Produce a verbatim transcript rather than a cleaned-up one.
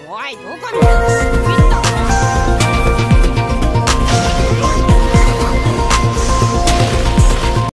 おい、どこ見てんだ。